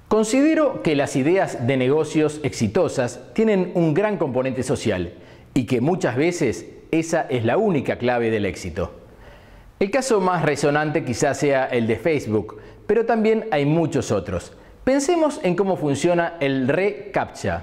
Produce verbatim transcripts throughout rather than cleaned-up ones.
Considero que las ideas de negocios exitosas tienen un gran componente social y que muchas veces esa es la única clave del éxito. El caso más resonante quizás sea el de Facebook, pero también hay muchos otros. Pensemos en cómo funciona el reCAPTCHA.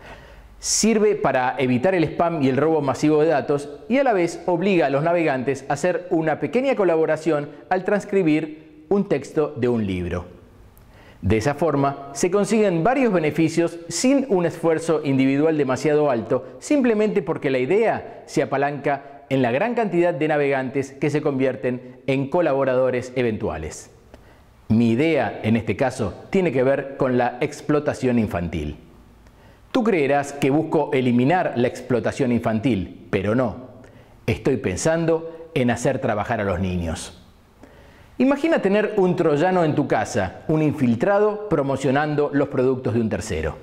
Sirve para evitar el spam y el robo masivo de datos y a la vez obliga a los navegantes a hacer una pequeña colaboración al transcribir un texto de un libro. De esa forma, se consiguen varios beneficios sin un esfuerzo individual demasiado alto, simplemente porque la idea se apalanca en la gran cantidad de navegantes que se convierten en colaboradores eventuales. Mi idea, en este caso, tiene que ver con la explotación infantil. Tú creerás que busco eliminar la explotación infantil, pero no. Estoy pensando en hacer trabajar a los niños. Imagina tener un troyano en tu casa, un infiltrado promocionando los productos de un tercero.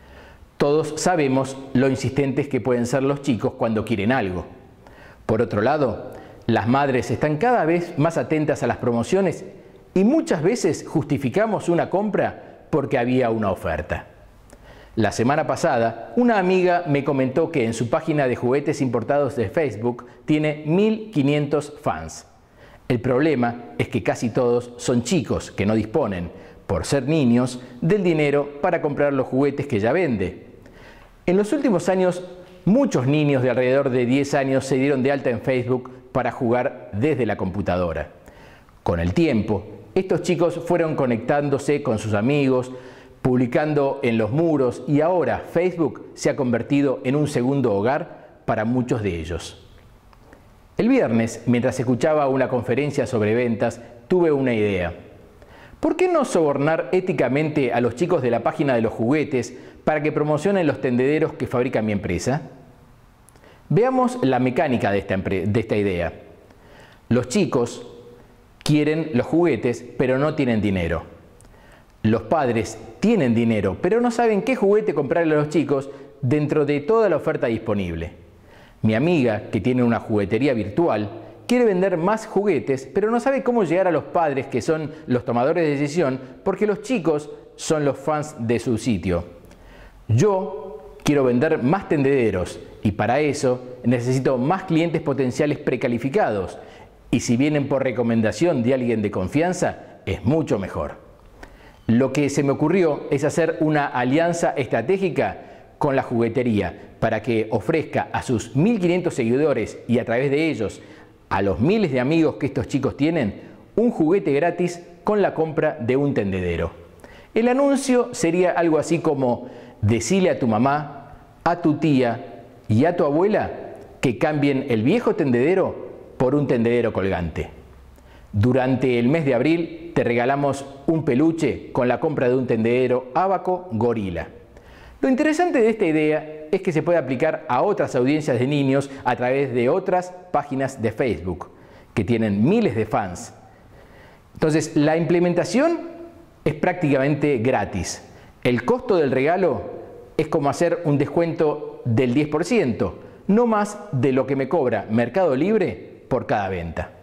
Todos sabemos lo insistentes que pueden ser los chicos cuando quieren algo. Por otro lado, las madres están cada vez más atentas a las promociones y muchas veces justificamos una compra porque había una oferta. La semana pasada, una amiga me comentó que en su página de juguetes importados de Facebook tiene mil quinientos fans. El problema es que casi todos son chicos que no disponen, por ser niños, del dinero para comprar los juguetes que ella vende. En los últimos años, muchos niños de alrededor de diez años se dieron de alta en Facebook para jugar desde la computadora. Con el tiempo, estos chicos fueron conectándose con sus amigos, publicando en los muros y ahora Facebook se ha convertido en un segundo hogar para muchos de ellos. El viernes, mientras escuchaba una conferencia sobre ventas, tuve una idea. ¿Por qué no sobornar éticamente a los chicos de la página de los juguetes para que promocionen los tendederos que fabrica mi empresa? Veamos la mecánica de esta, de esta idea. Los chicos quieren los juguetes, pero no tienen dinero. Los padres tienen dinero, pero no saben qué juguete comprarle a los chicos dentro de toda la oferta disponible. Mi amiga, que tiene una juguetería virtual, quiere vender más juguetes, pero no sabe cómo llegar a los padres, que son los tomadores de decisión, porque los chicos son los fans de su sitio. Yo quiero vender más tendederos y para eso necesito más clientes potenciales precalificados. Y si vienen por recomendación de alguien de confianza, es mucho mejor. Lo que se me ocurrió es hacer una alianza estratégica con la juguetería para que ofrezca a sus mil quinientos seguidores y a través de ellos a los miles de amigos que estos chicos tienen un juguete gratis con la compra de un tendedero. El anuncio sería algo así como: decile a tu mamá, a tu tía y a tu abuela que cambien el viejo tendedero por un tendedero colgante. Durante el mes de abril te regalamos un peluche con la compra de un tendedero Abaco Gorila. Lo interesante de esta idea es que se puede aplicar a otras audiencias de niños a través de otras páginas de Facebook que tienen miles de fans. Entonces, la implementación es prácticamente gratis. El costo del regalo es como hacer un descuento del diez por ciento, no más de lo que me cobra Mercado Libre por cada venta.